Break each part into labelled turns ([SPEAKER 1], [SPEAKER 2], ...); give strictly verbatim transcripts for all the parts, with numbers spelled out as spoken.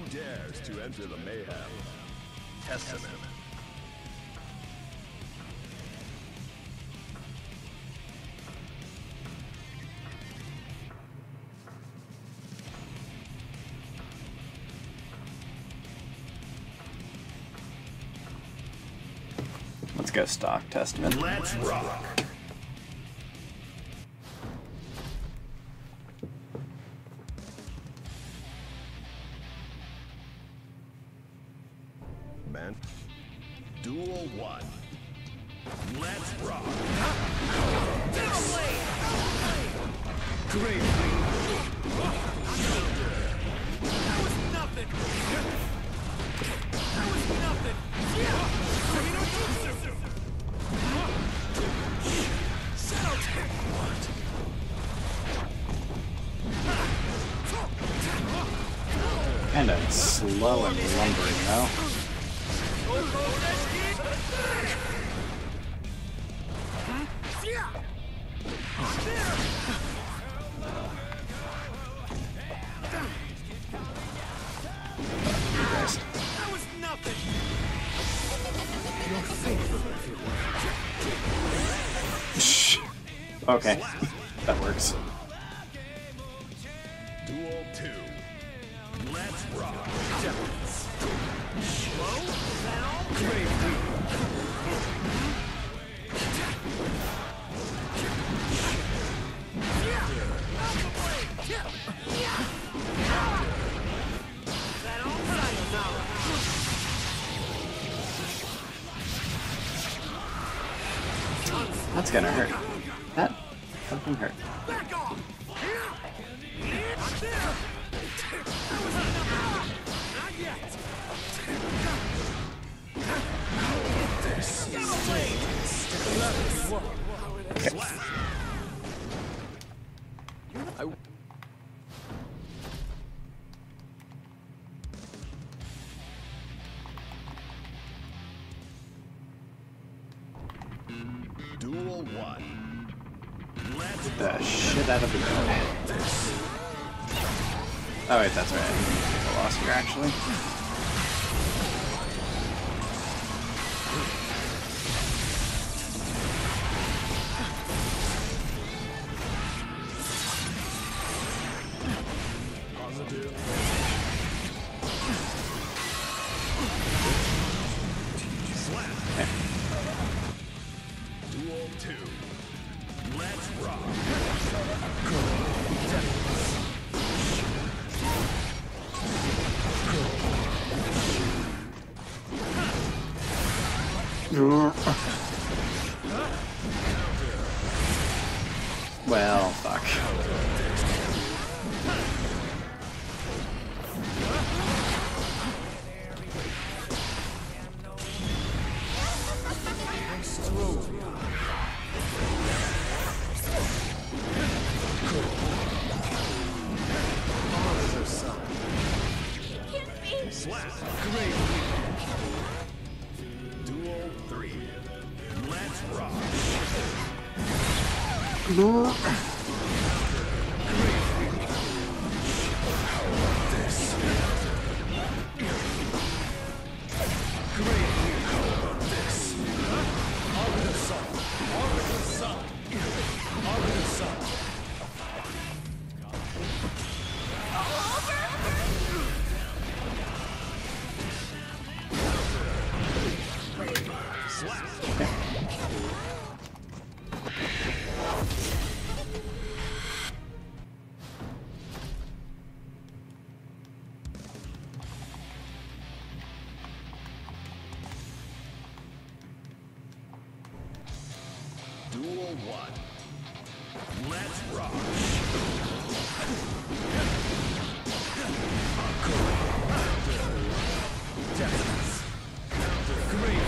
[SPEAKER 1] dares to enter the mayhem? Testament.
[SPEAKER 2] Let's go stock Testament.
[SPEAKER 1] Let's rock. Man. Duel one. Let's rock. Great.
[SPEAKER 3] That was nothing. That was nothing.
[SPEAKER 2] Kinda slow and lumbering though.
[SPEAKER 3] That was nothing.
[SPEAKER 2] Okay, that works.
[SPEAKER 1] Duel two. Let's rock.
[SPEAKER 3] Slow down.
[SPEAKER 1] Great.
[SPEAKER 3] That all side now.
[SPEAKER 2] That's gonna hurt. That fucking hurt.
[SPEAKER 3] Back off. Not yet.
[SPEAKER 2] Okay.
[SPEAKER 1] Duel one. Let's
[SPEAKER 2] Get the shit out of the door. Oh wait, that's right. I think I lost here actually.
[SPEAKER 1] positive. Slap.
[SPEAKER 2] Okay.
[SPEAKER 1] Duel two. Let's rock.
[SPEAKER 2] Well, fuck.
[SPEAKER 1] Slap. Great. Duel three. Let's rock.
[SPEAKER 2] No.
[SPEAKER 1] Duel one. Let's rock. Great.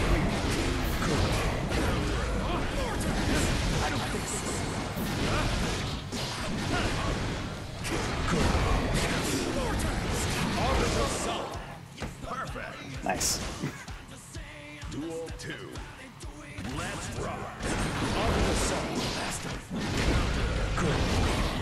[SPEAKER 1] Perfect.
[SPEAKER 2] Nice.
[SPEAKER 1] Duel two. Let's rock.
[SPEAKER 3] Good.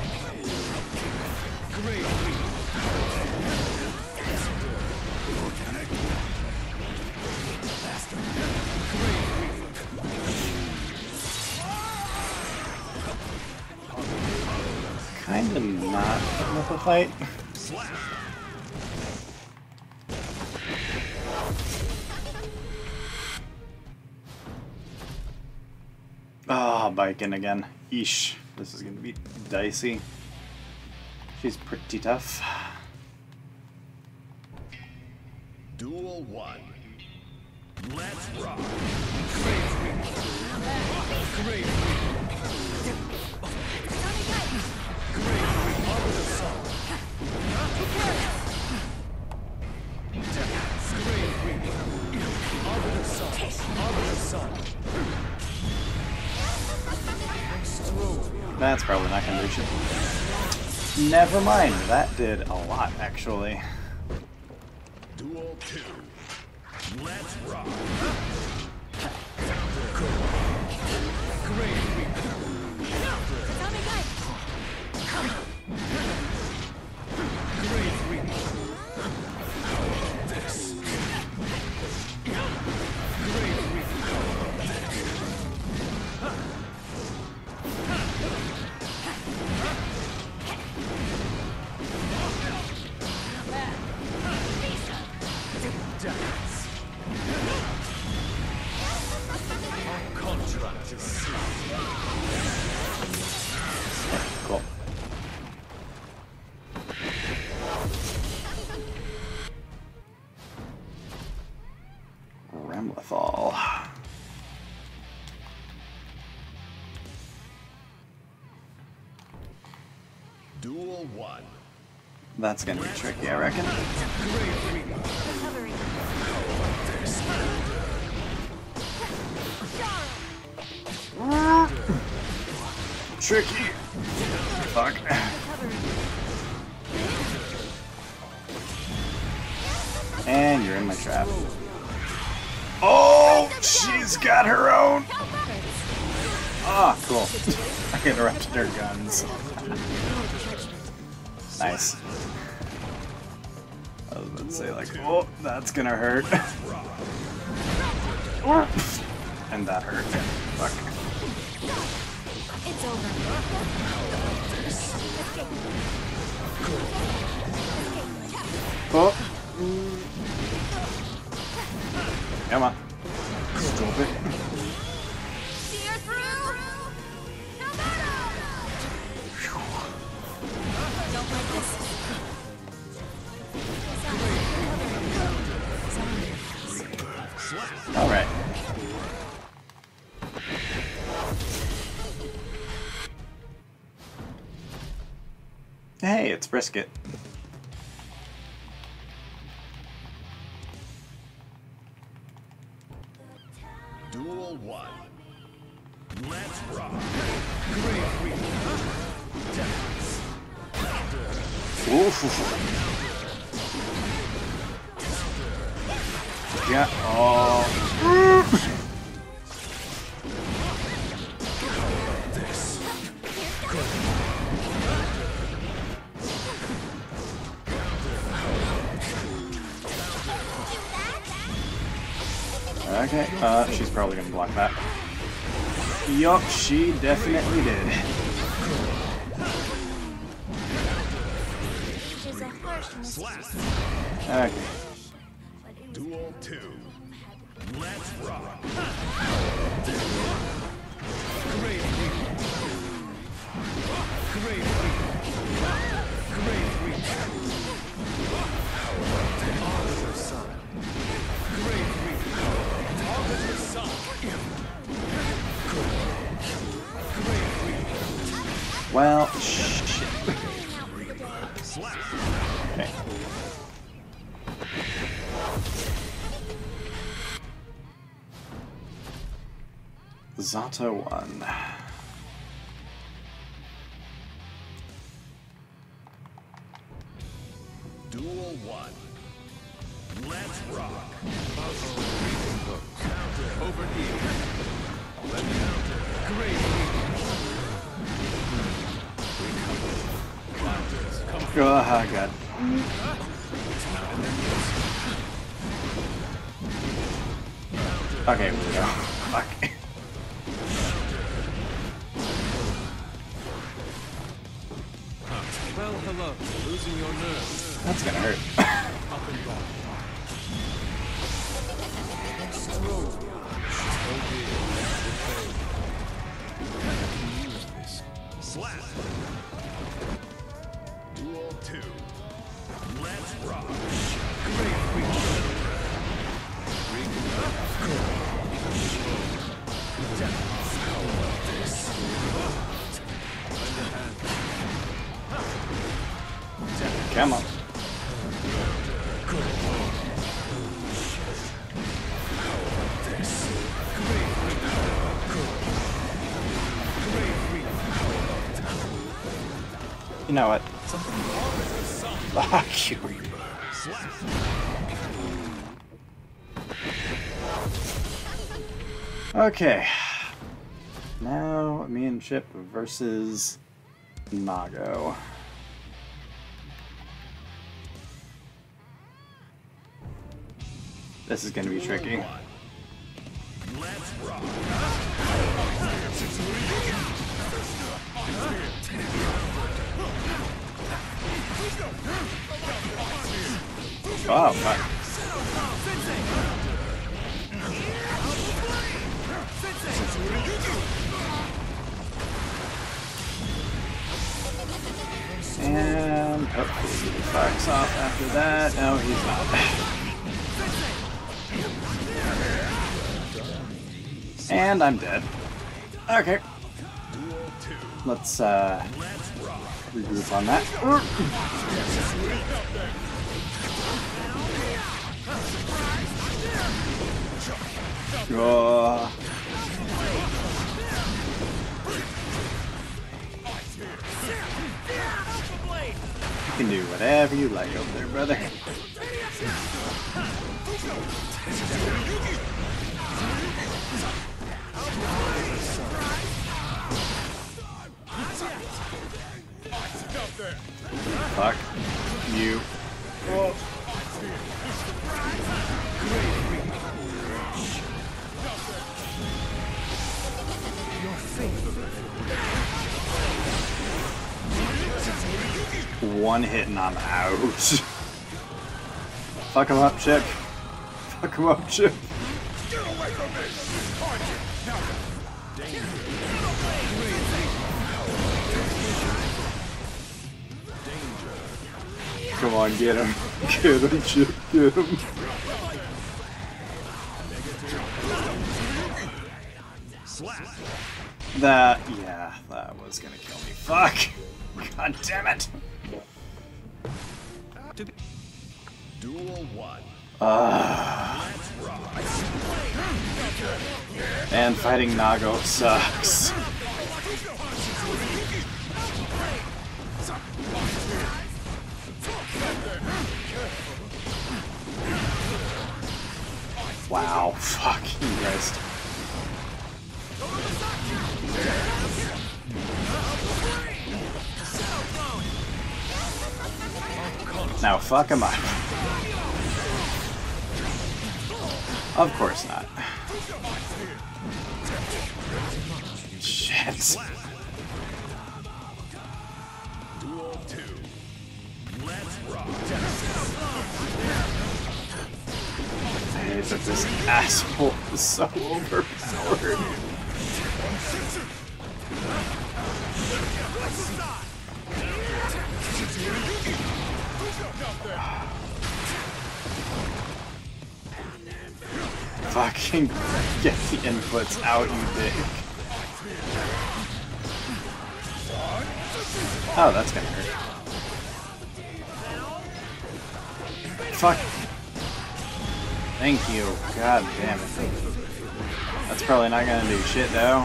[SPEAKER 2] kinda not putting up a fight. Ah, oh, biking again. Eesh. This is gonna be dicey. She's pretty tough.
[SPEAKER 1] Duel one. Let's rock. Great.
[SPEAKER 2] That's probably not gonna do shit. Never mind, that did a lot actually.
[SPEAKER 1] Duel two. Let's rock.
[SPEAKER 2] Cool. Ramlethal.
[SPEAKER 1] Duel one.
[SPEAKER 2] That's gonna be tricky, I reckon. Tricky. Fuck. And you're in my trap. Oh, she's got her own. Ah, oh, cool. I interrupted her guns. Nice. I was about to say, like, oh, that's gonna hurt. And that hurt. Fuck.
[SPEAKER 4] It's over.
[SPEAKER 2] Oh. Come on. Stop it.
[SPEAKER 4] See her through. Don't like this.
[SPEAKER 2] All right. Hey, it's Brisket.
[SPEAKER 1] Duel one. Let's rock.
[SPEAKER 2] Oof. Yeah. Oh. Okay, uh, she's probably gonna block that. Yup, she definitely did. Okay.
[SPEAKER 1] Duel two. Let's rock. Great. Great. Great. Officer Sun. Great. Officer Sun.
[SPEAKER 2] Well, shit. Okay. Zato one.
[SPEAKER 1] Duel one. Let's rock. Over here. Great.
[SPEAKER 2] Oh, God. Okay, we go. Fuck.
[SPEAKER 5] Well, hello. Losing your nerve.
[SPEAKER 2] That's gonna hurt.
[SPEAKER 5] Up and down. Slowly. Oh dear. I can use this.
[SPEAKER 1] Slap. Duel two. Let's rock.
[SPEAKER 2] Come on. You know what? Fuck you. Okay. Now me and Chip versus Nago. This is gonna be tricky.
[SPEAKER 1] Let's rock.
[SPEAKER 2] Oh, fuck. And hopefully he fucks off after that. No, he's not. And I'm dead. Okay. Let's uh regroup on that. Oh. You can do whatever you like over there, brother. Fuck you. Oh. One hit and I'm out. Fuck him up, Chip. Fuck him up, Chip.
[SPEAKER 1] Get away from me!
[SPEAKER 2] Come on, get him. Get him, Chip. Get him. That, yeah, that was gonna kill me. Fuck! God damn it!
[SPEAKER 1] Duel one.
[SPEAKER 2] Uh, and fighting Nago sucks. Wow, fucking Christ. Now fuck him up. Of course not. Shit.
[SPEAKER 1] Duel two. Let's rock.
[SPEAKER 2] I hate that this asshole is so overpowered. Fucking get the inputs out, you dick. Oh, that's gonna hurt. Fuck. Thank you. God damn it. That's probably not gonna do shit, though.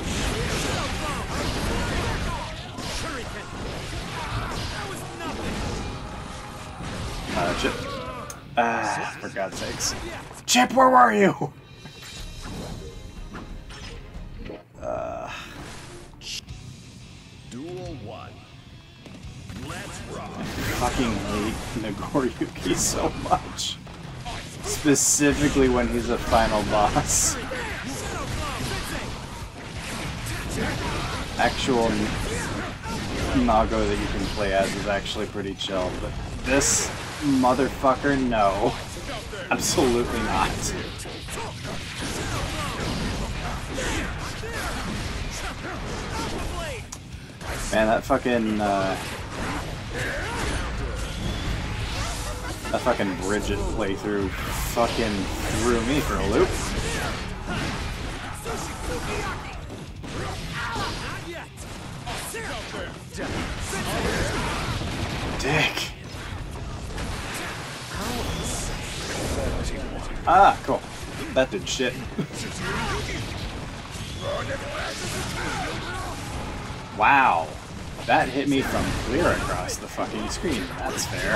[SPEAKER 2] Uh, Chip. Ah, for God's sakes. Chip, where were you? Uh.
[SPEAKER 1] Duel one. Let's rock.
[SPEAKER 2] I fucking hate Nagoryuki so much. Specifically when he's a final boss. Actual Nago that you can play as is actually pretty chill, but this motherfucker, no. Absolutely not. Man, that fucking, uh... that fucking Bridget playthrough fucking threw me for a loop. Dick. Ah, cool. That did shit. Wow. That hit me from clear across the fucking screen. That's fair.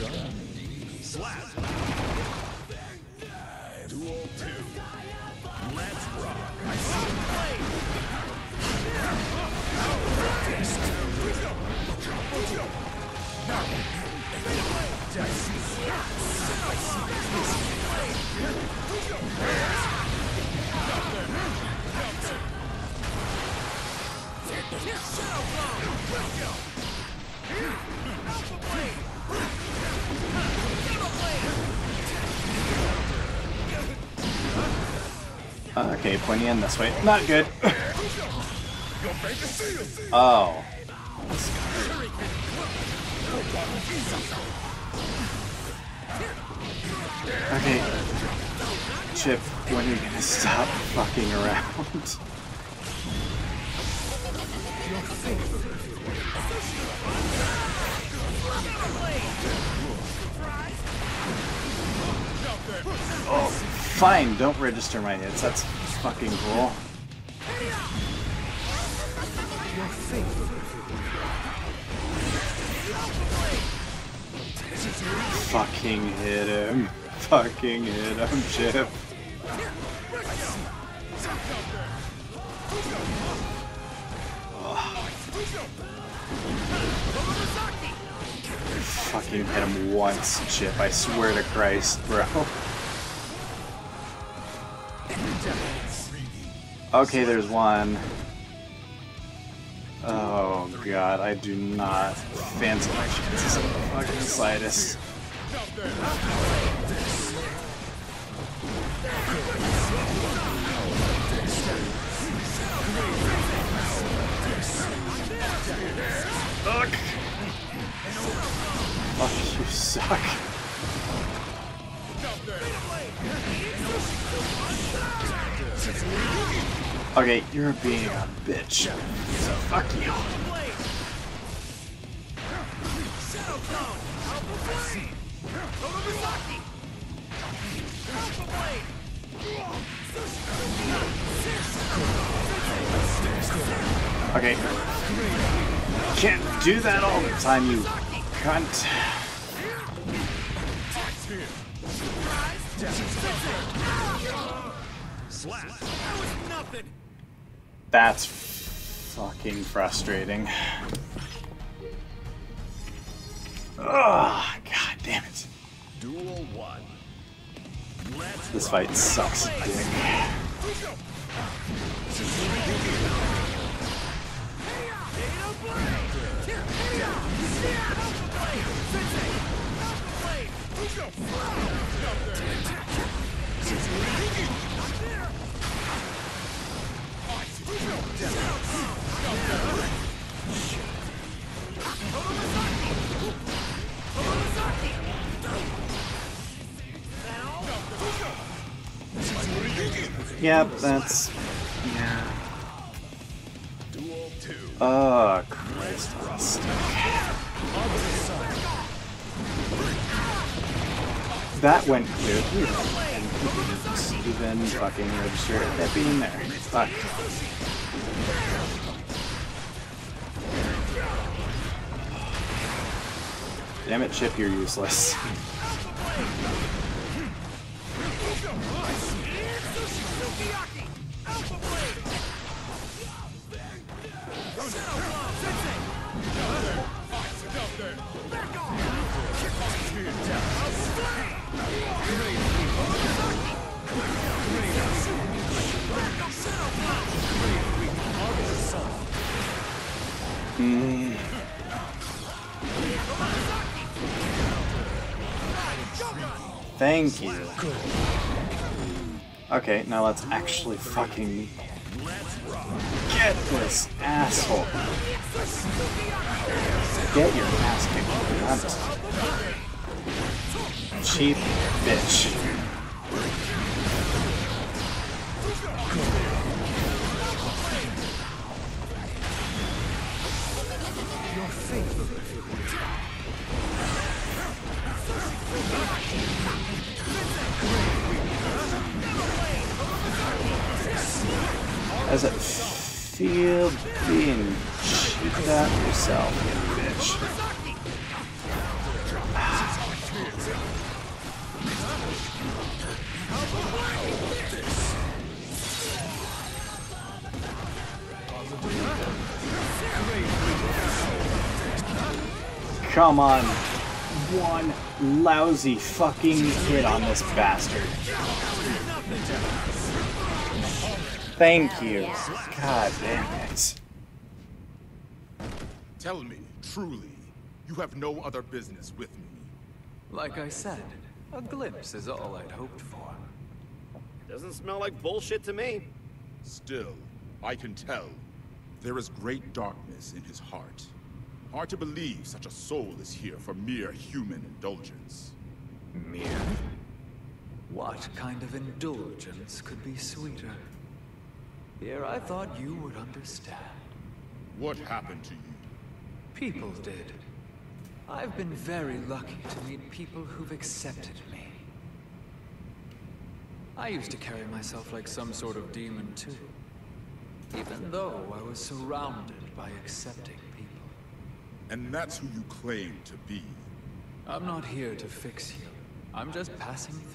[SPEAKER 2] Okay, pointing in this way. Not good. Oh. Okay. Chip, when are you gonna stop fucking around? Oh, fine, don't register my hits. That's fucking cool. Fucking hit him. Fucking hit him, Chip. Oh. Fucking hit him once, Chip. I swear to Christ, bro. Okay, there's one. Oh god, I do not fancy my chances of the fucking slightest. Fuck! Fuck, you suck. Okay, you're being a bitch. So fuck you. Okay. Can't do that all the time, you cunt. That's fucking frustrating. Oh, god damn it.
[SPEAKER 1] Duel one.
[SPEAKER 2] This fight sucks dick. Yep, that's... yeah. Oh, Christ on a stick. That went clear through, and he didn't even fucking register that being there. Fuck. Damn it, Chip, you're useless. Mm. Thank you. Okay, now let's actually fucking get this asshole. Get your ass kicked. Cheap bitch.
[SPEAKER 5] Your favorite.
[SPEAKER 2] Does it feel being cheated at yourself, you bitch? Come on. One lousy fucking hit on this bastard. Thank you. God damn it.
[SPEAKER 6] Tell me, truly, you have no other business with me.
[SPEAKER 7] Like I said, a glimpse is all I'd hoped for.
[SPEAKER 3] Doesn't smell like bullshit to me.
[SPEAKER 6] Still, I can tell. There is great darkness in his heart. Hard to believe such a soul is here for mere human indulgence.
[SPEAKER 7] Mere? What kind of indulgence could be sweeter? Here I thought you would understand.
[SPEAKER 6] What happened to you?
[SPEAKER 7] People did. I've been very lucky to meet people who've accepted me. I used to carry myself like some sort of demon too. Even though I was surrounded by accepting people.
[SPEAKER 6] And that's who you claim to be.
[SPEAKER 7] I'm not here to fix you. I'm just passing through.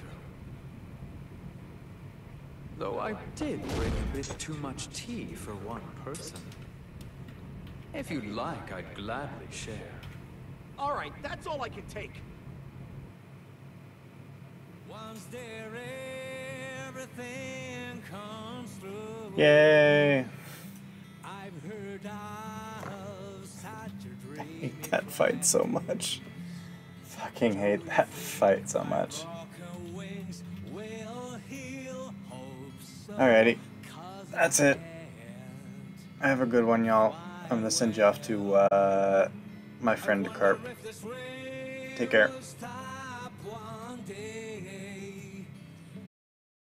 [SPEAKER 7] Though I did bring a bit too much tea for one person. If you'd like, I'd gladly share.
[SPEAKER 3] All right, that's all I can take.
[SPEAKER 5] Once there, everything comes through.
[SPEAKER 2] Yay.
[SPEAKER 5] I've heard of such a
[SPEAKER 2] I
[SPEAKER 5] dream.
[SPEAKER 2] hate that fight so much. Fucking hate that fight so much. Alrighty. That's it. Have a good one, y'all. I'm gonna send you off to uh, my friend Carp. Take care.